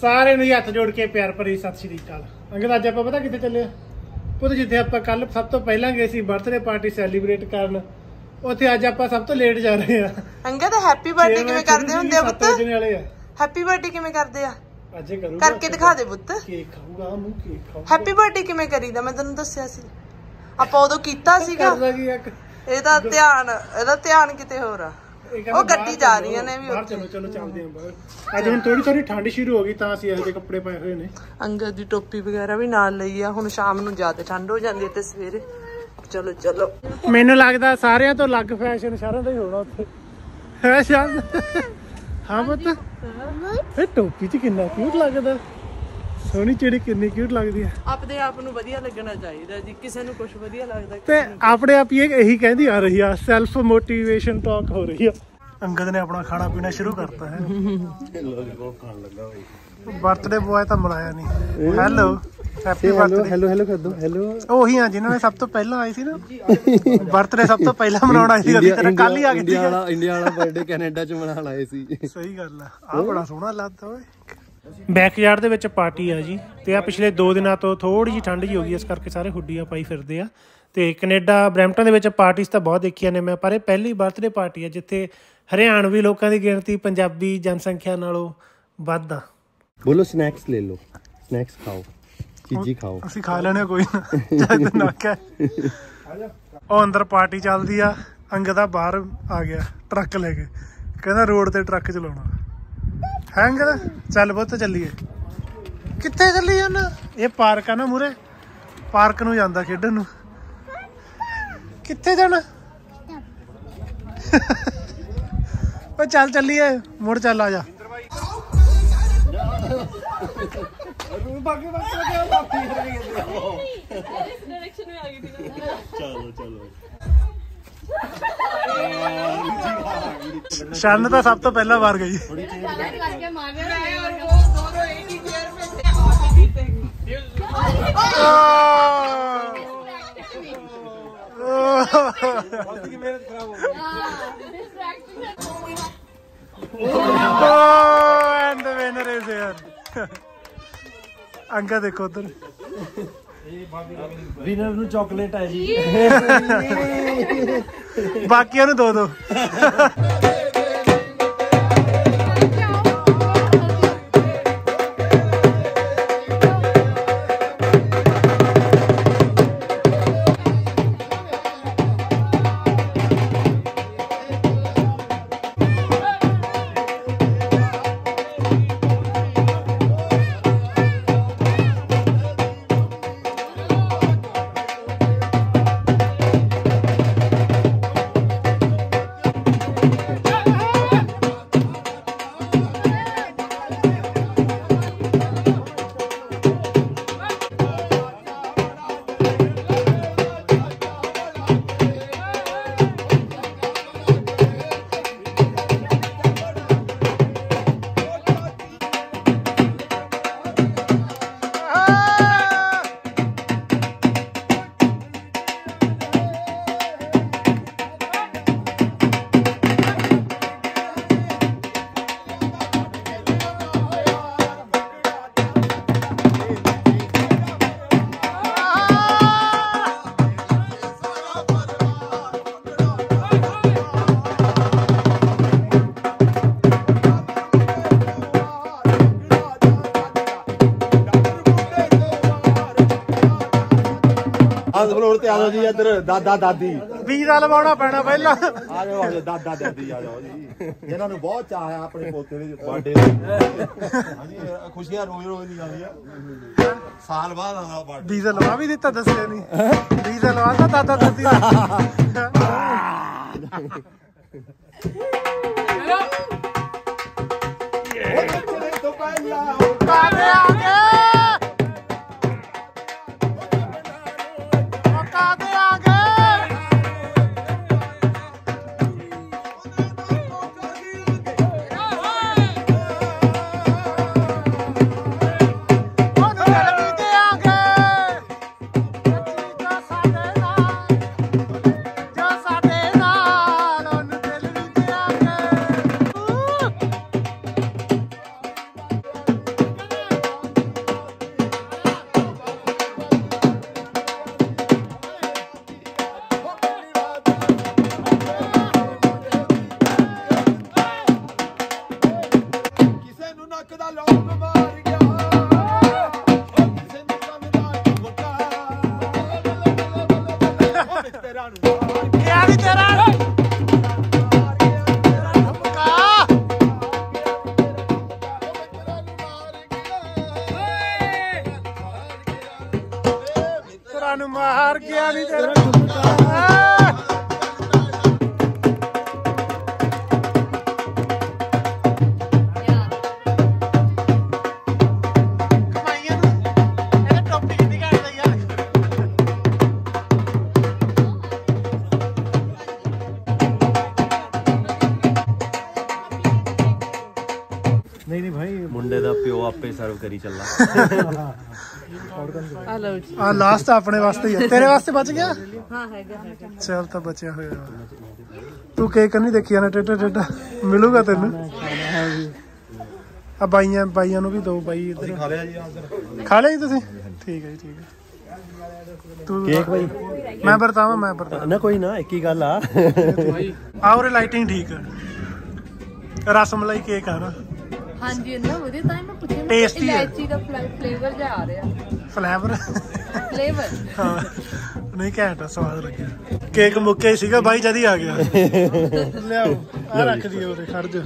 सारे हथ जोड़ के प्यार भरी सत श्री अकाल। अंगद अज आप पता कितने चले पुत जिथे आप कल सब तो पहला गए सी बर्थडे पार्टी सैलीब्रेट करन उत्थे अज आप सब तो लेट जा रहे हैं। अंगद हैप्पी बर्थडे किवें करदे हुंदे आ पुत्त? हैप्पी बर्थडे किवें करदे आ? अजे करूंगा करके दिखा दे पुत्त। केक खाऊंगा मुंह केक खाऊंगा। हैप्पी बर्थडे किवें करीदा मैं तैनूं दस्सिया सी ਆਪਾਂ ਉਦੋਂ ਕੀਤਾ ਸੀਗਾ। ਇਹਦਾ ਧਿਆਨ ਕਿਤੇ ਹੋਰ ਆ। ਉਹ ਗੱਡੀ ਜਾ ਰਹੀਆਂ ਨੇ ਵੀ ਉੱਥੇ। ਚਲੋ ਚਲੋ ਚੱਲਦੇ ਆਂ ਬਾਹਰ। ਅੱਜ ਹੁਣ ਥੋੜੀ ਠੰਡ ਸ਼ੁਰੂ ਹੋ ਗਈ ਤਾਂ ਅਸੀਂ ਇਹੋ ਜਿਹੇ ਕੱਪੜੇ ਪਾਏ ਹੋਏ ਨੇ। ਅੰਗਦ ਦੀ ਟੋਪੀ ਵਗੈਰਾ ਵੀ ਨਾਲ ਲਈ ਆ। ਹੁਣ ਸ਼ਾਮ ਨੂੰ ਜ਼ਿਆਦਾ ਠੰਡ ਹੋ ਜਾਂਦੀ ਤੇ ਸਵੇਰੇ ਚਲੋ ਚਲੋ। ਮੈਨੂੰ ਲੱਗਦਾ ਸਾਰਿਆਂ ਤੋਂ ਅਲੱਗ ਫੈਸ਼ਨ ਸਾਰਿਆਂ ਦਾ ਹੀ ਹੋਣਾ ਉੱਥੇ ਹੈ ਸ਼ਾਇਦ। ਹਾਂ ਪੁੱਤ ਇਹ ਟੋਪੀ 'ਚ ਕਿੰਨਾ ਕਿਊਟ ਲੱਗਦਾ। सोनी चिड़ी कितनी क्यूट लगती है। अपने आप नूं वधिया लगना चाहिए जी। किसी नूं कुछ वधिया लगदा ते अपने आप ही यही कहती आ रही है। सेल्फ मोटिवेशन टॉक हो रही है। अंगद ने अपना खाना पीना शुरू करता है। बर्थडे बॉय तो बुलाया नहीं। Hello happy birthday. Hello hello कर दो हेलो। ओही हां जिन्होंने सब तो पहला आई थी ना बर्थडे सब तो पहला मनाउण आई सी। तेरा कल ही आ गई थी। इंडिया वाला बर्थडे कनाडा च मनाउण आए सी। सही गल है। आ बड़ा सोहना लगदा ओए। बैकयार्ड ਦੇ ਵਿੱਚ ਪਾਰਟੀ ਆ ਜੀ ਤੇ ਆ ਪਿਛਲੇ 2 ਦਿਨਾਂ ਤੋਂ ਥੋੜੀ ਜਿਹੀ ਠੰਡ ਜੀ ਹੋ ਗਈ ਇਸ ਕਰਕੇ ਸਾਰੇ ਹੁੱਡੀਆਂ ਪਾਈ ਫਿਰਦੇ ਆ ਤੇ ਕੈਨੇਡਾ ਬਰੈਂਪਟਨ ਦੇ ਵਿੱਚ ਪਾਰਟੀਆਂ ਤਾਂ ਬਹੁਤ ਦੇਖੀਆਂ ਨੇ ਮੈਂ ਪਰ ਇਹ ਪਹਿਲੀ ਬਰਥਡੇ ਪਾਰਟੀ ਆ ਜਿੱਥੇ ਹਰਿਆਣਵੀ ਲੋਕਾਂ ਦੀ ਗਿਣਤੀ ਪੰਜਾਬੀ ਜਨਸੰਖਿਆ ਨਾਲੋਂ ਵੱਧ ਆ। ਬੋਲੋ ਸਨੈਕਸ ਲੈ ਲਓ ਸਨੈਕਸ ਖਾਓ ਚੀਜ਼ੀ ਖਾਓ। ਅਸੀਂ ਖਾ ਲੈਣੇ ਕੋਈ ਨਾ ਨਾ ਕਹਿ। ਉਹ ਅੰਦਰ ਪਾਰਟੀ ਚੱਲਦੀ ਆ। ਅੰਗਦਾ ਬਾਹਰ ਆ ਗਿਆ ਟਰੱਕ ਲੈ ਕੇ ਕਹਿੰਦਾ ਰੋਡ ਤੇ ਟਰੱਕ ਚਲਾਉਣਾ है। अंगद चल बहुत चलीए कित्थे चलीए ना ये पार्क है ना मूरे पार्क नूं जांदा खेडन नूं। कित्थे जाना चल चलीए मुड़ चल आ जा। शन तो सब तो पहला बार गई। अंगा देखो उधर विनर नूं चॉकलेट है जी। बाकियां नूं दो। फ्लोर ते आ जाओ जी। इधर दादा दादी वीजा लवाउणा पैना पहला। आ जाओ दादा दादी आ जाओ जी जिन्हां नूं बहुत चाह है अपने पोते दे बर्थडे। हां जी खुशियां रोज रोज नहीं आउंदियां साल बाद आना बर्थडे। वीजा लवा भी दिता दस्सिया नहीं। वीजा लवाता दादा दादी तो पहला आगे आगे ਮਾਰ ਗਿਆ ਨਹੀਂ ਤੇਰਾ नहीं भाई मुंडे दा प्यो आपे सर्व करी चलना आ लास्ट अपने वास्ते ही है तेरे वास्ते बच गया हां हैगा चल तो बचा होया तू केक नहीं देखिया ना टेटा टेटा मिलूगा तेन आ बाइयां नु भी दो बाई इधर खा लिया जी खा लिया जी तुसी ठीक है तू केक भाई मैं बतावा ना कोई ना एक ही गल आ और लाइटिंग ठीक है रसमलाई केक है ना हाँ जी ना वधिया ਤਾਂ ਮੈਂ ਪੁੱਛਿਆ ਟੇਸਟੀ ਇਲਾਇਚੀ ਦਾ ਫਲੇਵਰ ਜਿਹਾ ਆ ਰਿਹਾ ਫਲੇਵਰ ਹਾਂ ਨਹੀਂ ਘੈਂਟਾ ਸਵਾਦ ਲੱਗਿਆ ਕੇਕ ਮੁੱਕੇ ਸੀਗਾ ਬਾਈ ਜਦ ਹੀ ਆ ਗਿਆ ਲਿਆਓ ਆ ਰੱਖ ਦਿਓ ਉਰੇ ਖੜ ਜਾ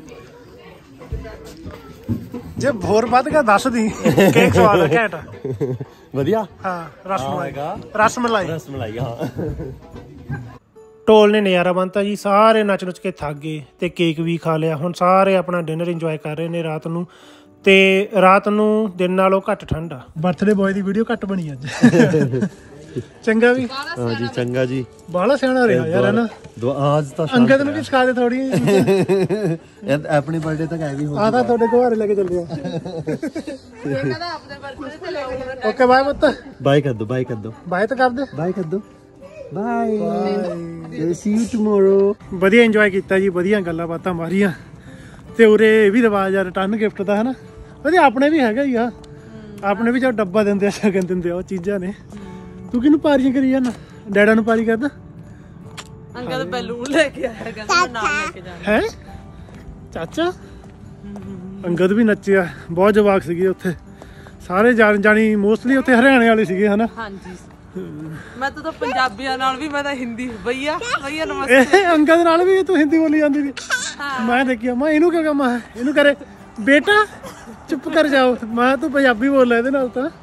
ਜੇ ਹੋਰ ਵੱਧ ਗਿਆ ਦੱਸ ਦੀ ਕੇਕ ਸਵਾਦ ਆ ਘੈਂਟਾ ਵਧੀਆ ਹਾਂ ਰਸਮਲਾਈ ਹਾਂ ਢੋਲ ਨੇ ਨਜ਼ਾਰਾ ਬੰਨਤਾ ਜੀ ਸਾਰੇ ਨੱਚ ਨੁੱਚ ਕੇ ਥੱਕ ਗਏ ਤੇ ਕੇਕ ਵੀ ਖਾ ਲਿਆ ਹੁਣ ਸਾਰੇ ਆਪਣਾ ਡਿਨਰ ਇੰਜੋਏ ਕਰ ਰਹੇ ਨੇ ਰਾਤ ਨੂੰ ਤੇ ਰਾਤ ਨੂੰ ਦਿਨ ਨਾਲੋਂ ਘੱਟ ਠੰਡ ਆ ਬਰਥਡੇ ਬॉय ਦੀ ਵੀਡੀਓ ਘੱਟ ਬਣੀ ਅੱਜ ਚੰਗਾ ਵੀ ਹਾਂ ਜੀ ਚੰਗਾ ਜੀ ਬਾਹਲਾ ਸਿਆਣਾ ਰਿਹਾ ਯਾਰ ਹੈ ਨਾ ਅੱਜ ਤਾਂ ਅੰਗਦ ਨੂੰ ਵੀ ਸਿਖਾ ਦੇ ਥੋੜੀ ਆਪਣੀ ਬਰਥਡੇ ਤੱਕ ਐ ਵੀ ਹੋ ਆ ਤਾਂ ਤੁਹਾਡੇ ਘਰ ਲੈ ਕੇ ਚੱਲਦੇ ਆ ਕਹਿੰਦਾ ਆਪਣੇ ਬਰਥਡੇ ਤੇ ਲੈ ਆਉਣਾ ਓਕੇ ਬਾਏ ਪੁੱਤ ਬਾਏ ਕਰ ਦੋ ਬਾਏ ਤਾਂ ਕਰ ਦੇ ਬਾਏ ਕਰ ਦੋ ਬਾਏ ਸੀ ਯੂ ਟੁਮਾਰੋ ਵਧੀਆ ਇੰਜੋਏ ਕੀਤਾ ਜੀ ਵਧੀਆ ਗੱਲਾਂ ਬਾਤਾਂ ਮਾਰੀਆਂ ਤੇ ਉਰੇ ਇਹ ਵੀ ਰਿਵਾਜ ਆ ਰਿਟਰਨ ਗਿਫਟ ਦਾ ਹਨਾ ਵਧੀਆ ਆਪਣੇ ਵੀ ਹੈਗਾ ਹੀ ਆ ਆਪਣੇ ਵੀ ਜੋ ਡੱਬਾ ਦਿੰਦੇ ਆ ਸ਼ਗਨ ਦਿੰਦੇ ਆ ਉਹ ਚੀਜ਼ਾਂ ਨੇ ਤੂੰ ਕਿਹਨੂੰ ਪਾਰੀਆਂ ਕਰੀ ਜਾਣਾ ਡੈਡਾ ਨੂੰ ਪਾਰੀ ਕਰਦਾ ਅੰਕਲ ਬੈਲੂਨ ਲੈ ਕੇ ਆਇਆ ਕਹਿੰਦਾ ਨਾਮ ਲੈ ਕੇ ਜਾਣਾ ਹੈ ਚਾਚਾ ਅੰਗਦ ਵੀ ਨੱਚਿਆ ਬਹੁਤ ਜਵਾਕ ਸੀਗੇ ਉੱਥੇ ਸਾਰੇ ਜਾਣੀ ਮੋਸਟਲੀ ਉੱਥੇ ਹਰਿਆਣੇ ਵਾਲੇ ਸੀਗੇ ਹਨਾ ਹਾਂਜੀ ਮੈਂ ਤਾਂ ਪੰਜਾਬੀਆਂ ਨਾਲ ਵੀ ਮੈਂ ਤਾਂ ਹਿੰਦੀ ਭਈਆ ਨਮਸਤੇ ਅੰਗਦ ਨਾਲ ਵੀ ਤੂੰ ਹਿੰਦੀ ਬੋਲੀ ਜਾਂਦੀ ਸੀ ਮੈਂ ਦੇਖਿਆ ਮੈਂ ਇਹਨੂੰ ਕਿਉਂ ਕਹਾਂ ਇਹਨੂੰ ਕਰੇ ਬੇਟਾ ਚੁੱਪ ਕਰ ਜਾਓ ਮੈਂ ਤੂੰ ਪੰਜਾਬੀ ਬੋਲ ਇਹਦੇ ਨਾਲ ਤਾਂ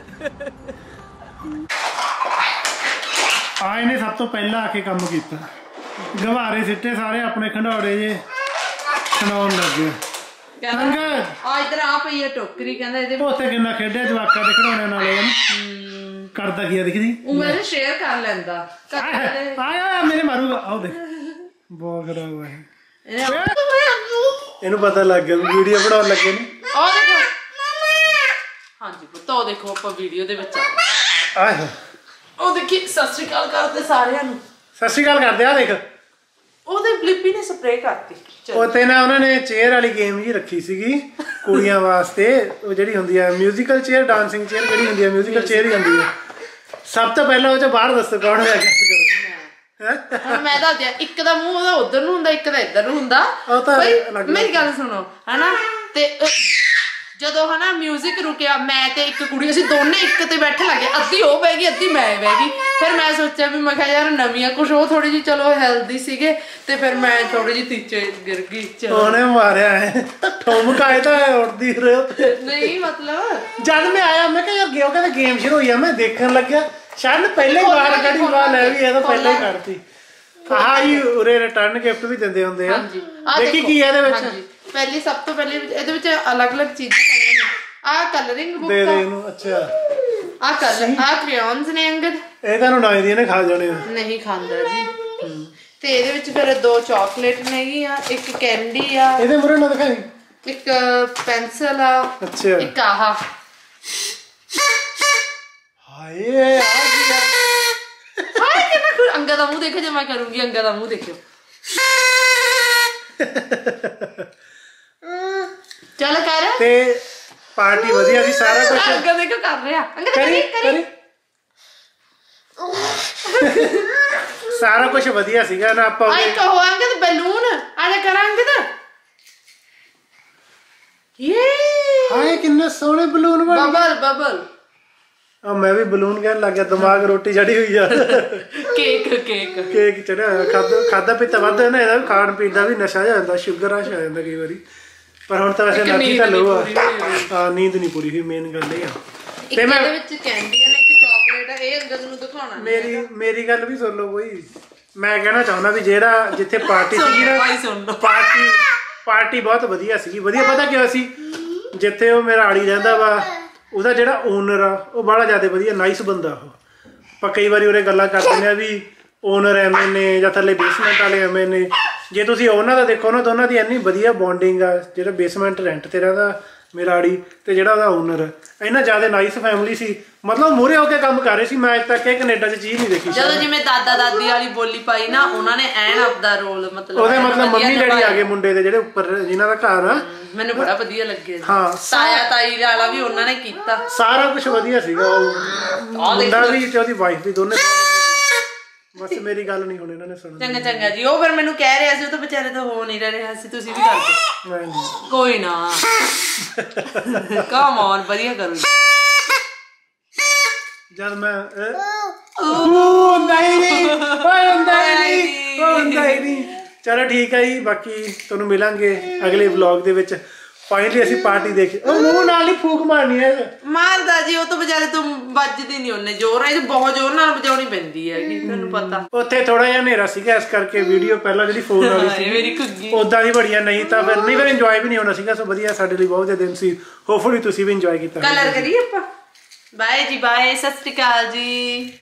ਆ ਇਹਨੇ ਸਭ ਤੋਂ ਪਹਿਲਾਂ ਆ ਕੇ ਕੰਮ ਕੀਤਾ ਗਵਾਰੇ ਸਿੱਟੇ ਸਾਰੇ ਆਪਣੇ ਖੰਡੌੜੇ ਜੇ ਸੁਣਾਉਣ ਲੱਗੇ ਕਹਿੰਦਾ ਆ ਇਧਰ ਆ ਪਈ ਹੈ ਟੋਕਰੀ ਕਹਿੰਦਾ ਇਹਦੇ ਉੱਥੇ ਕਿੰਨਾ ਖੇਡਿਆ ਜਵਾਕਾਂ ਦੇ ਖਿਡੌਣਿਆਂ ਨਾਲ ਕਰਦਾ ਕੀ ਆ ਦੇਖਦੀ ਉਹ ਮੈਨੂੰ ਸ਼ੇਅਰ ਕਰ ਲੈਂਦਾ ਆਇਆ ਮੇਰੇ ਮਾਰੂਗਾ ਆਓ ਦੇਖ ਬਹੁਤ ਖਰਾਬ ਹੋਇਆ ਇਹਨੂੰ ਪਤਾ ਲੱਗ ਗਿਆ ਵੀਡੀਓ ਬਣਾਉਣ ਲੱਗੇ ਨੇ ਆ ਦੇਖੋ ਹਾਂਜੀ ਪੁੱਤ ਉਹ ਦੇਖੋ ਆਪਾਂ ਵੀਡੀਓ ਦੇ ਵਿੱਚ ਆਏ ਉਹ ਦੇਖੀ ਸਤਿ ਸ਼੍ਰੀ ਅਕਾਲ ਕਰਦੇ ਸਾਰਿਆਂ ਨੂੰ ਸਤਿ ਸ਼੍ਰੀ ਅਕਾਲ ਕਰਦੇ ਆ ਦੇਖ ਉਹਦੇ ਬਲਿੱਪੀ ਨੇ ਸਪਰੇਅ ਕਰਤੀ ਉੱਥੇ ਨਾ ਉਹਨਾਂ ਨੇ ਚੇਅਰ ਵਾਲੀ ਗੇਮ ਜੀ ਰੱਖੀ ਸੀਗੀ ਕੁੜੀਆਂ ਵਾਸਤੇ ਉਹ ਜਿਹੜੀ ਹੁੰਦੀ ਆ ਮਿਊਜ਼ੀਕਲ ਚੇਅਰ ਡਾਂਸਿੰਗ ਚੇਅਰ ਜਿਹੜੀ ਹੁੰਦੀ ਆ ਮਿਊਜ਼ੀਕਲ ਚੇਅਰ ਹੀ ਹੁੰਦੀ ਆ ਸਭ ਤੋਂ ਪਹਿਲਾਂ ਉਹ ਚ ਬਾਹਰ ਦੱਸੋ ਕੌਣ ਹੋਇਆ ਗੈਸ ਕਰੋ ਹੁਣ ਮੈਂ ਦੱਸਦਿਆ ਇੱਕ ਦਾ ਮੂੰਹ ਉਹਦਾ ਉਧਰ ਨੂੰ ਹੁੰਦਾ ਇੱਕ ਦਾ ਇੱਧਰ ਨੂੰ ਹੁੰਦਾ ਮੇਰੀ ਗੱਲ ਸੁਣੋ ਹਨਾ ਤੇ ਜਦੋਂ ਹਨਾ ਮਿਊਜ਼ਿਕ ਰੁਕਿਆ ਮੈਂ ਤੇ ਇੱਕ ਕੁੜੀ ਅਸੀਂ ਦੋਨੇ ਇੱਕ ਤੇ ਬੈਠੇ ਲੱਗੇ ਅੱਧੀ ਉਹ ਬਹਿ ਗਈ ਅੱਧੀ ਮੈਂ ਬਹਿ ਗਈ ਫਿਰ ਮੈਂ ਸੋਚਿਆ ਵੀ ਮੈਂ ਕਿਹਾ ਯਾਰ ਨਵੀਆਂ ਕੁਛ ਉਹ ਥੋੜੀ ਜਿਹੀ ਚਲੋ ਹੈਲਦੀ ਸੀਗੇ ਤੇ ਫਿਰ ਮੈਂ ਥੋੜੀ ਜਿਹੀ ਤੀਚੇ ਗਿਰ ਗਈ ਉਹਨੇ ਮਾਰਿਆ ਹੈ ਠੁਮਕਾਏ ਤਾਂ ਉੱਡਦੀ ਰਹੇ ਨਹੀਂ ਮਤਲਬ ਜਦ ਮੈਂ ਆਇਆ ਮੈਂ ਕਿਹਾ ਯਾਰ ਗਿਓ ਕਹਿੰਦਾ ਗੇਮ ਸ਼ੁਰੂ ਹੋਈ ਆ ਮੈਂ ਦੇਖਣ ਲੱਗਿਆ ਸ਼ਾਇਦ ਪਹਿਲਾਂ ਹੀ ਬਾਹਰ ਕੱਢੀ ਬਾਹਰ ਲੈ ਵੀ ਇਹ ਤਾਂ ਪਹਿਲਾਂ ਹੀ ਕੱਢਤੀ ਆਹ ਜੀ ਉਰੇ ਰਿਟਰਨ ਗਿਫਟ ਵੀ ਦਿੰਦੇ ਹੁੰਦੇ ਆ ਦੇਖੀ ਕੀ ਆ ਇਹਦੇ ਵਿੱਚ ਪਹਿਲੀ ਸਭ ਤੋਂ ਪਹਿਲੇ ਇਹਦੇ ਵਿੱਚ ਅਲੱਗ-ਅਲੱਗ ਚੀਜ਼ਾਂ ਪਾਈਆਂ ਨੇ ਆ ਕਲਰਿੰਗ ਬੁੱਕ ਦੇ ਦੇ ਇਹਨੂੰ ਅੱਛਾ ਆ ਕਲਰ ਆ ਕ੍ਰੇਯੋਨਸ ਨੇ ਅੰਗਦ ਇਹ ਤੁਹਾਨੂੰ ਨਾ ਇਹਦੀ ਨੇ ਖਾ ਜਾਣੇ ਨਹੀਂ ਖਾਂਦਾ ਜੀ ਤੇ ਇਹਦੇ ਵਿੱਚ ਫਿਰ ਦੋ ਚਾਕਲੇਟ ਨੇਗੀ ਆ ਇੱਕ ਕੈਂਡੀ ਆ ਇਹਦੇ ਮੂਰੇ ਨਾ ਦਿਖਾਈ ਇੱਕ ਪੈਨਸਲ ਆ ਅੱਛਾ ਇੱਕ ਆਹ ਹਾਏ ਆ ਗਿਆ ਹਾਏ ਕਿੰਨਾ ਅੰਗਦ ਦਾ ਮੂੰਹ ਦੇਖੋ ਜੇ ਮੈਂ ਕਰੂੰਗੀ ਅੰਗਦ ਦਾ ਮੂੰਹ ਦੇਖਿਓ ਚੱਲ ਕਰ ਤੇ ਪਾਰਟੀ ਵਧੀਆ ਸੀ ਸਾਰਾ ਕੁਝ ਅੰਗਦ ਦੇਖੋ ਕਰ ਰਿਹਾ ਅੰਗਦ ਕਰੀ ਸਾਰਾ ਕੁਝ ਵਧੀਆ ਸੀਗਾ ਨਾ ਆਪਾਂ ਆਈ ਕਹੋ ਅੰਗਦ ਬੈਲੂਨ ਆ ਜਾ ਕਰ ਅੰਗਦ ਹਾਏ ਕਿੰਨੇ ਸੋਹਣੇ ਬਲੂਨ ਬਣ ਬਬਲ ਬਬਲ ਆ ਮੈਂ ਵੀ ਬਲੂਨ ਕਹਿਣ ਲੱਗ ਗਿਆ ਦਿਮਾਗ ਰੋਟੀ ਚੜੀ ਹੋਈ ਆ ਕੇਕ ਚੜਿਆ ਹੋਇਆ ਖਾਦਾ ਪੀਤਾ ਵੱਧ ਹੈ ਨਾ ਇਹਦਾ ਵੀ ਖਾਣ ਪੀਣ ਦਾ ਵੀ ਨਸ਼ਾ ਜਾ ਜਾਂਦਾ ਸ਼ੂਗਰ ਰਸ਼ ਆ ਜਾਂਦਾ ਕਈ ਵਾਰੀ ਪਰ ਹੁਣ ਤਾਂ ਵੈਸੇ ਐਨਰਜੀ ਤਾਂ ਲੋ ਆ ਨੀਂਦ ਨਹੀਂ ਪੂਰੀ ਹੋਈ ਮੇਨ ਗੱਲ ਇਹ ਆ ਤੇ ਮੈਂ ਵਿੱਚ ਕੈਂਡੀਆਂ ਨੇ ਇੱਕ ਚਾਕਲੇਟ ਆ ਇਹ ਅੰਗਦ ਨੂੰ ਦਿਖਾਉਣਾ ਮੇਰੀ ਗੱਲ ਵੀ ਸੁਣ ਲਓ ਕੋਈ ਮੈਂ ਕਹਿਣਾ ਚਾਹੁੰਦਾ ਵੀ ਜਿਹੜਾ ਜਿੱਥੇ ਪਾਰਟੀ ਸੀਗੀ ਨਾ ਪਾਰਟੀ ਬਹੁਤ ਵਧੀਆ ਸੀਗੀ ਵਧੀਆ ਪਤਾ ਕਿਉਂ ਸੀ ਜਿੱਥੇ ਉਹ ਮੇਰਾ ਆੜੀ ਰਹਿੰਦਾ ਵਾ ਉਹਦਾ ਜਿਹੜਾ ਓਨਰ ਆ ਉਹ ਬੜਾ ਜ਼ਿਆਦਾ ਵਧੀਆ ਨਾਈਸ ਬੰਦਾ ਉਹ ਆਪਾਂ ਕਈ ਵਾਰੀ ਉਹਦੇ ਗੱਲਾਂ ਕਰ ਦਿੰਦੇ ਆ ਵੀ ਓਨਰ ਐਵੇਂ ਨੇ ਜਾਂ ਥੱਲੇ ਬੇਸਮੈਂਟ ਵਾਲੇ ਐਵੇਂ ਨੇ ਜੇ ਤੁਸੀਂ ਉਹਨਾਂ ਦਾ ਦੇਖੋ ਨਾ ਤਾਂ ਉਹਨਾਂ ਦੀ ਇੰਨੀ ਵਧੀਆ ਬੌਂਡਿੰਗ ਆ ਜਿਹੜਾ ਬੇਸਮੈਂਟ ਰੈਂਟ ਤੇ ਰਹਿੰਦਾ ਮੇਰਾ ਆੜੀ ਤੇ ਜਿਹੜਾ ਉਹਦਾ ਓਨਰ ਇੰਨਾ ਜ਼ਿਆਦਾ ਨਾਈਸ ਫੈਮਿਲੀ ਸੀ ਮਤਲਬ ਮੂਹਰੇ ਹੋ ਕੇ ਕੰਮ ਕਰ ਰਹੇ ਸੀ ਮੈਂ ਅੱਜ ਤੱਕ ਇਹ ਕੈਨੇਡਾ 'ਚ ਚੀਜ਼ ਨਹੀਂ ਦੇਖੀ ਜਦੋਂ ਜਿਵੇਂ ਦਾਦਾ ਦਾਦੀ ਵਾਲੀ ਬੋਲੀ ਪਾਈ ਨਾ ਉਹਨਾਂ ਨੇ ਐਨ ਆਪਦਾ ਰੋਲ ਮਤਲਬ ਉਹਦੇ ਮਤਲਬ ਮੰਮੀ ਡੈਡੀ ਆ ਗਏ ਮੁੰਡੇ ਦੇ ਜਿਹੜੇ ਉੱਪਰ ਜਿਨ੍ਹਾਂ ਦਾ ਘਰ ਆ ਮੈਨੂੰ ਬੜਾ ਵਧੀਆ ਲੱਗਿਆ ਹਾਂ ਤਾਇਆ ਤਾਈ ਵਾਲਾ ਵੀ ਉਹਨਾਂ ਨੇ ਕੀਤਾ ਸਾਰਾ ਕੁਝ ਵਧੀਆ ਸੀਗਾ ਉਹ ਮੁੰਡਾ ਵੀ ਤੇ ਉਹਦੀ ਵਾਈਫ ਵੀ ਦੋਨੇ ਬਸ ਮੇਰੀ ਗੱਲ ਨਹੀਂ ਹੁਣ ਇਹਨਾਂ ਨੇ ਸੁਣਨੀ ਚੰਗਾ ਜੀ ਉਹ ਫਿਰ ਮੈਨੂੰ ਕਹਿ ਰਿਹਾ ਸੀ ਉਹ ਤਾਂ ਵਿਚਾਰੇ ਤਾਂ ਹੋ ਨਹੀਂ ਰਿਹਾ ਸੀ ਤੁਸੀਂ ਵੀ ਕਰਦੇ ਕੋਈ ਨਾ ਕਮ ਔਨ ਵਧੀਆ ਕਰੋ ਜਦ ਮੈਂ ਨਹੀਂ ਚਲੋ ਠੀਕ ਹੈ ਜੀ ਬਾਕੀ ਤੁਹਾਨੂੰ ਮਿਲਾਂਗੇ ਅਗਲੇ ਵਲੌਗ ਦੇ ਵਿੱਚ ਫਾਈਨਲੀ ਅਸੀਂ ਪਾਰਟੀ ਦੇਖੀ ਉਹ ਮੂੰਹ ਨਾਲ ਹੀ ਫੂਕ ਮਾਰਨੀ ਹੈ ਮਾਰਦਾ ਜੀ ਉਹ ਤਾਂ ਵਿਚਾਰੇ ਤੋਂ ਵੱਜਦੀ ਨਹੀਂ ਉਹਨੇ ਜ਼ੋਰ ਇਹ ਬਹੁਤ ਜ਼ੋਰ ਨਾਲ ਵਜਾਉਣੀ ਪੈਂਦੀ ਹੈ ਤੁਹਾਨੂੰ ਪਤਾ ਉੱਥੇ ਥੋੜਾ ਜਿਹਾ ਹਨੇਰਾ ਸੀਗਾ ਇਸ ਕਰਕੇ ਵੀਡੀਓ ਪਹਿਲਾਂ ਜਿਹੜੀ ਫੋਨ ਵਾਲੀ ਸੀ ਮੇਰੀ ਘੁੱਗੀ ਉਦਾਂ ਦੀ ਬੜੀਆਂ ਨਹੀਂ ਤਾਂ ਫਿਰ ਇੰਜੋਏ ਵੀ ਨਹੀਂ ਹੋਣਾ ਸੀਗਾ ਸੋ ਵਧੀਆ ਸਾਡੇ ਲਈ ਬਹੁਤ ਦਿਨ ਸੀ ਹੋਪਫੁਲੀ ਤੁਸੀਂ ਵੀ ਇੰਜੋਏ ਕੀਤਾ ਕਲਰ ਕਰੀਏ ਆਪਾਂ ਬਾਏ ਜੀ ਬਾਏ ਸਤਿ ਸ਼੍ਰੀ ਅਕਾਲ ਜੀ